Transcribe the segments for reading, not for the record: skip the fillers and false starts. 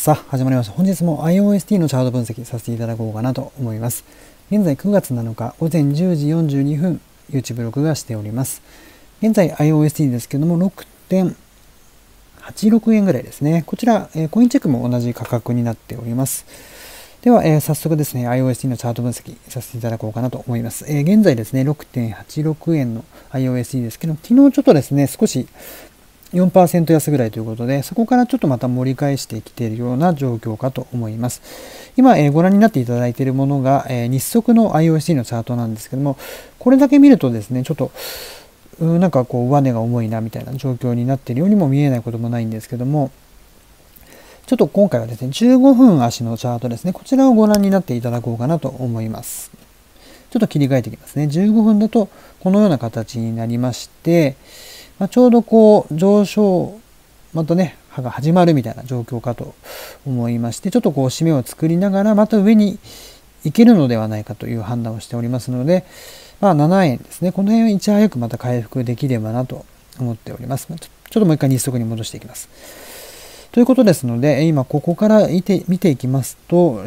さあ、始まりました。本日も IOST のチャート分析させていただこうかなと思います。現在9月7日午前10時42分、YouTube 録画しております。現在 IOST ですけども、6.86 円ぐらいですね。こちら、コインチェックも同じ価格になっております。では、早速ですね、IOST のチャート分析させていただこうかなと思います。現在ですね、6.86 円の IOST ですけど、昨日ちょっとですね、少し4% 安ぐらいということで、そこからちょっとまた盛り返してきているような状況かと思います。今、ご覧になっていただいているものが、日足の IOST のチャートなんですけども、これだけ見るとですね、ちょっとなんかこう上値が重いなみたいな状況になっているようにも見えないこともないんですけども、ちょっと今回はですね、15分足のチャートですね、こちらをご覧になっていただこうかなと思います。ちょっと切り替えていきますね。15分だとこのような形になりまして、ちょうどこう上昇、またね、歯が始まるみたいな状況かと思いまして、ちょっとこう締めを作りながらまた上に行けるのではないかという判断をしておりますので、7円ですね。この辺をいち早くまた回復できればなと思っております。ちょっともう一回日足に戻していきます。ということですので、今ここから見ていきますと、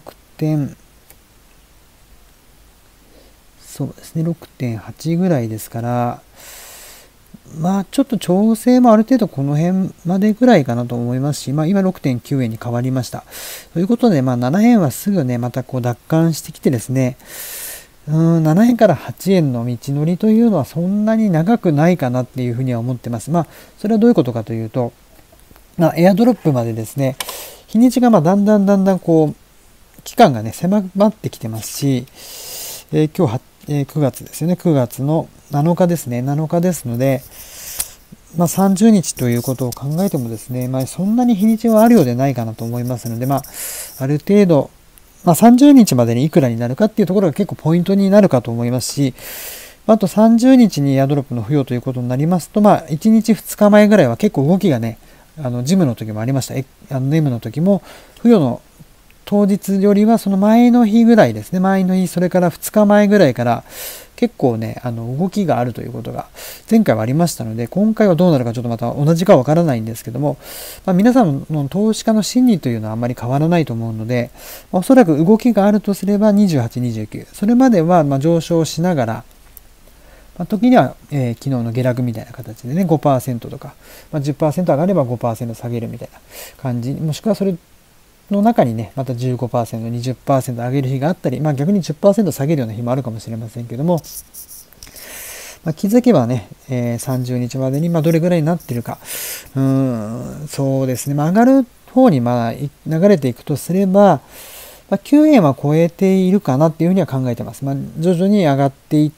そうですね、6.8 ぐらいですから、ちょっと調整もある程度この辺までぐらいかなと思いますし、今 6.9 円に変わりました。ということで、7円はすぐね、またこう奪還してきてですね、7円から8円の道のりというのはそんなに長くないかなっていうふうには思ってます。それはどういうことかというと、エアドロップまでですね、日にちがだんだんこう、期間がね、狭まってきてますし、今日9月ですよね。9月の7日ですね。7日ですので、30日ということを考えてもですね、そんなに日にちはあるようでないかなと思いますので、ある程度、30日までにいくらになるかっていうところが結構ポイントになるかと思いますし、あと30日にエアドロップの付与ということになりますと、1日2日前ぐらいは結構動きがね、ジムの時もありました。ネムの時も、付与の当日よりはその前の日ぐらいですね。前の日、それから2日前ぐらいから結構ね、動きがあるということが前回はありましたので、今回はどうなるかちょっとまた同じかわからないんですけども、皆さんの投資家の心理というのはあまり変わらないと思うので、おそらく動きがあるとすれば28、29。それまでは上昇しながら、時には、昨日の下落みたいな形でね、5% とか、10% 上がれば 5% 下げるみたいな感じ、もしくはそれの中にね、また 15%、20% 上げる日があったり、逆に 10% 下げるような日もあるかもしれませんけども、気づけばね、30日までにどれぐらいになっているか、そうですね、上がる方に流れていくとすれば、9円は超えているかなっていうふうには考えてます。徐々に上がっていって、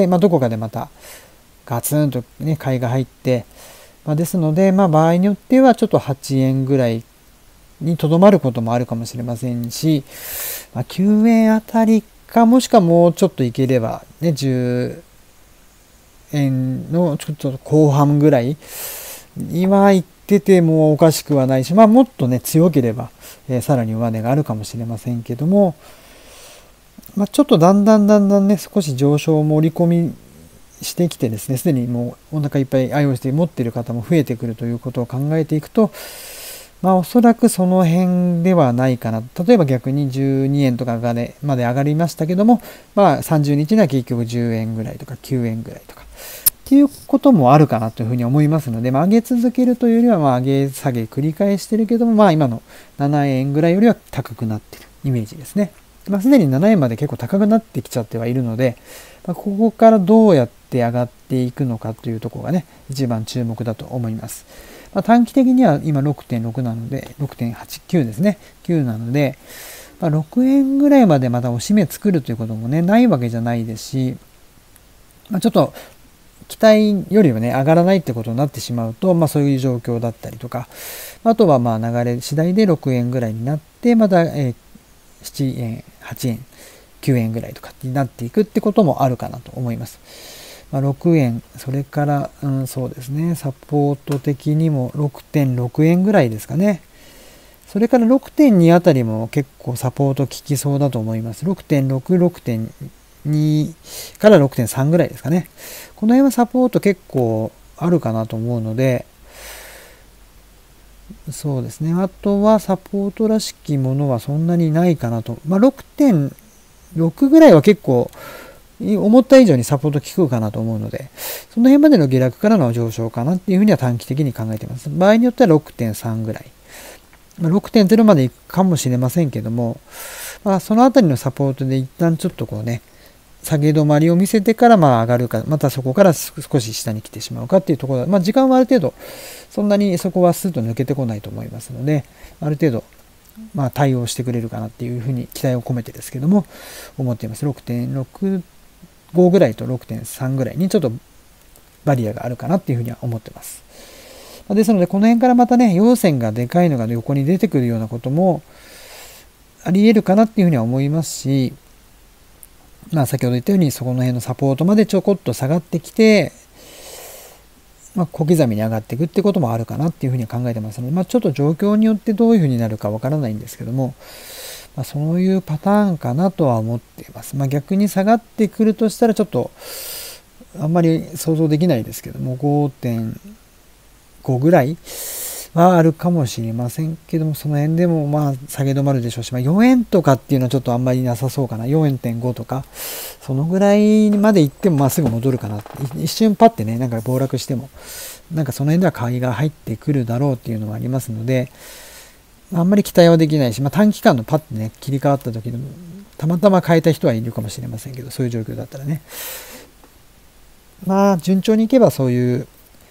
どこかでまたガツンとね、買いが入って、ですので、場合によってはちょっと8円ぐらいにとどまることもあるかもしれませんし、9円あたりか、もしくはもうちょっといければ、ね、10円のちょっと後半ぐらいには行っててもおかしくはないし、もっとね、強ければ、さらに上値があるかもしれませんけども、ちょっとだんだんね、少し上昇を盛り込みしてきてですね、すでにもうお腹いっぱい IOST 持っている方も増えてくるということを考えていくと、おそらくその辺ではないかな。例えば逆に12円とかがね、まで上がりましたけども、30日には結局10円ぐらいとか9円ぐらいとか、っていうこともあるかなというふうに思いますので、上げ続けるというよりは、上げ下げ繰り返してるけども、今の7円ぐらいよりは高くなっているイメージですね。すでに7円まで結構高くなってきちゃってはいるので、ここからどうやって上がっていくのかというところがね、一番注目だと思います。短期的には今 6.6 なので、6.89 ですね。9なので、6円ぐらいまでまた押し目作るということもね、ないわけじゃないですし、ちょっと期待よりはね、上がらないってことになってしまうと、そういう状況だったりとか、あとは流れ次第で6円ぐらいになって、また、7円、8円、9円ぐらいとかになっていくってこともあるかなと思います。6円、それから、そうですね、サポート的にも 6.6 円ぐらいですかね。それから 6.2 あたりも結構サポート効きそうだと思います。6.6、6.2 から 6.3 ぐらいですかね。この辺はサポート結構あるかなと思うので、 そうですね。あとはサポートらしきものはそんなにないかなと。6.6 ぐらいは結構思った以上にサポート効くかなと思うので、その辺までの下落からの上昇かなっていうふうには短期的に考えています。場合によっては 6.3 ぐらい。6.0 までいくかもしれませんけども、そのあたりのサポートで一旦ちょっと下げ止まりを見せてから上がるか、またそこから少し下に来てしまうかっていうところ、時間はある程度、そんなにそこはスッと抜けてこないと思いますので、ある程度、対応してくれるかなっていうふうに期待を込めてですけども、思っています。6.65 ぐらいと 6.3 ぐらいにちょっとバリアがあるかなっていうふうには思ってます。ですので、この辺からまたね、陽線がでかいのが横に出てくるようなこともあり得るかなっていうふうには思いますし、先ほど言ったようにそこの辺のサポートまでちょこっと下がってきて、小刻みに上がっていくってこともあるかなっていうふうに考えてますので、ちょっと状況によってどういうふうになるかわからないんですけども、そういうパターンかなとは思っています。逆に下がってくるとしたらちょっとあんまり想像できないですけども、5.5 ぐらいはあるかもしれませんけども、その辺でも下げ止まるでしょうし、4円とかっていうのはちょっとあんまりなさそうかな。4.5 とか、そのぐらいまで行ってもすぐ戻るかな。一瞬パッてね、暴落しても、その辺では買いが入ってくるだろうっていうのはありますので、あんまり期待はできないし、短期間のパッてね、切り替わった時でも、たまたま変えた人はいるかもしれませんけど、そういう状況だったらね。順調にいけばそういう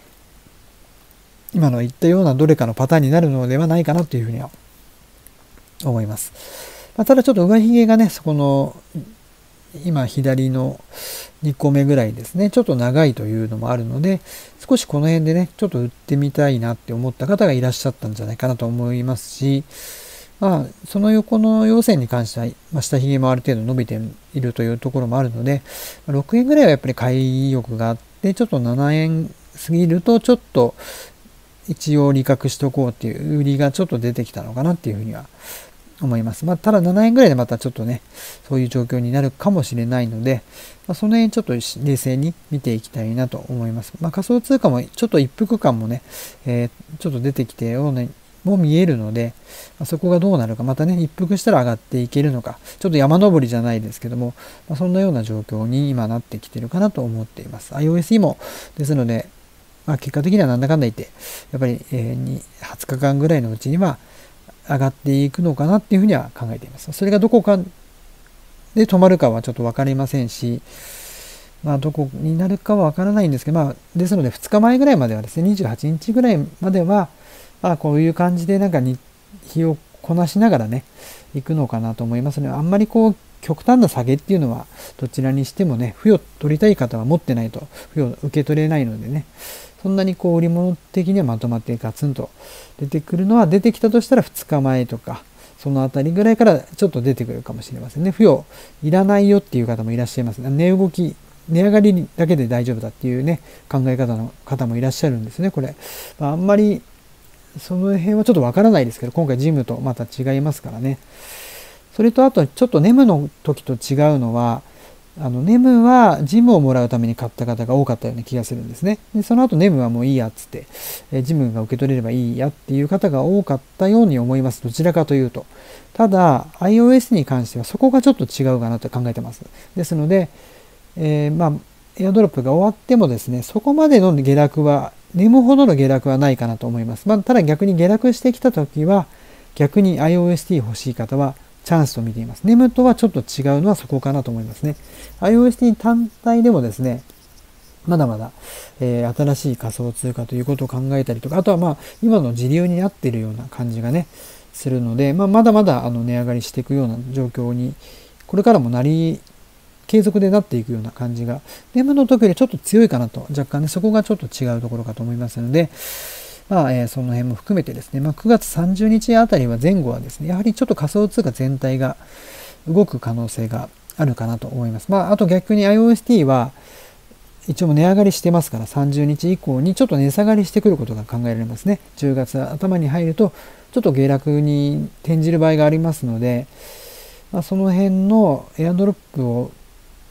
今の言ったようなどれかのパターンになるのではないかなというふうには思います。ただちょっと上髭がね、そこの今左の2個目ぐらいですね、ちょっと長いというのもあるので、少しこの辺でね、ちょっと売ってみたいなって思った方がいらっしゃったんじゃないかなと思いますし、その横の陽線に関しては、下髭もある程度伸びているというところもあるので、6円ぐらいはやっぱり買い意欲があって、ちょっと7円過ぎるとちょっと一応利確しておこうっていう売りがちょっと出てきたのかなっていうふうには思います。ただ7円ぐらいでまたちょっとね、そういう状況になるかもしれないので、その辺ちょっと冷静に見ていきたいなと思います。仮想通貨もちょっと一服感もね、ちょっと出てきてようね、も見えるので、そこがどうなるか、またね、一服したら上がっていけるのか、ちょっと山登りじゃないですけども、そんなような状況に今なってきてるかなと思っています。iOSE もですので、結果的にはなんだかんだ言って、やっぱり20日間ぐらいのうちには上がっていくのかなっていうふうには考えています。それがどこかで止まるかはちょっと分かりませんし、どこになるかは分からないんですけど、ですので2日前ぐらいまではですね、28日ぐらいまでは、こういう感じで日をこなしながらね、行くのかなと思いますので、あんまり極端な下げっていうのは、どちらにしてもね、付与取りたい方は持ってないと、付与受け取れないのでね、そんなに売り物的にはまとまってガツンと出てくるのは、出てきたとしたら2日前とか、そのあたりぐらいからちょっと出てくるかもしれませんね。付与いらないよっていう方もいらっしゃいます。値上がりだけで大丈夫だっていうね、考え方の方もいらっしゃるんですね、これ。あんまり、その辺はちょっとわからないですけど、今回ジムとまた違いますからね。それとあと、ちょっとネムの時と違うのは、ネムはジムをもらうために買った方が多かったような気がするんですね。でその後ネムはもういいやっつって、ジムが受け取れればいいやっていう方が多かったように思います。どちらかというと。ただ、iOS に関してはそこがちょっと違うかなと考えてます。ですので、エアドロップが終わってもですね、そこまでの下落は、ネムほどの下落はないかなと思います。ただ逆に下落してきたときは、逆に iOST 欲しい方はチャンスと見ています。ネムとはちょっと違うのはそこかなと思いますね。iOST 単体でもですね、まだまだ、新しい仮想通貨ということを考えたりとか、あとは今の時流になっているような感じがね、するので、まだまだ値上がりしていくような状況に、これからも継続でなっていくような感じが、ネムの時よりちょっと強いかなと、若干ね、そこがちょっと違うところかと思いますので、その辺も含めてですね、9月30日あたりは前後はですね、やはりちょっと仮想通貨全体が動く可能性があるかなと思います。あと逆に iOST は、一応値上がりしてますから30日以降にちょっと値下がりしてくることが考えられますね。10月頭に入るとちょっと下落に転じる場合がありますので、その辺のエアドロップを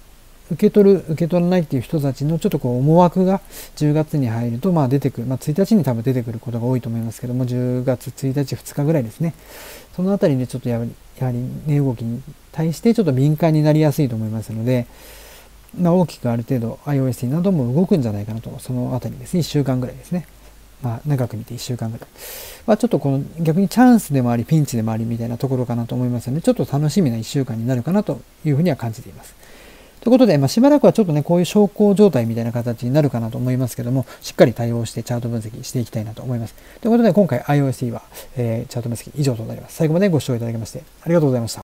受け取らないっていう人たちのちょっとこう思惑が10月に入ると出てくる、1日に多分出てくることが多いと思いますけども、10月1日2日ぐらいですね。そのあたりでちょっとやはり値動きに対してちょっと敏感になりやすいと思いますので、大きくある程度 IOST なども動くんじゃないかなと、そのあたりですね、1週間ぐらいですね。長く見て1週間ぐらい。ちょっとこの逆にチャンスでもありピンチでもありみたいなところかなと思いますので、ちょっと楽しみな1週間になるかなというふうには感じています。ということで、しばらくはちょっとね、こういう小康状態みたいな形になるかなと思いますけども、しっかり対応してチャート分析していきたいなと思います。ということで、今回 IOST は、チャート分析以上となります。最後までご視聴いただきましてありがとうございました。